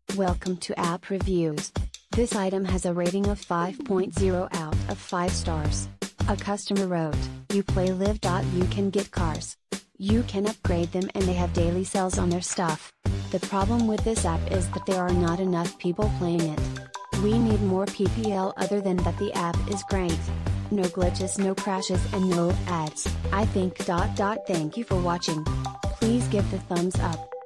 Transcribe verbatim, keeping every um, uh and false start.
Welcome to App Reviews. This item has a rating of five point zero out of five stars. A customer wrote, "You play live. You can get cars. You can upgrade them and they have daily sales on their stuff. The problem with this app is that there are not enough people playing it. We need more P P L. Other than that, the app is great. No glitches, no crashes and no ads. I think. Thank you for watching. Please give the thumbs up.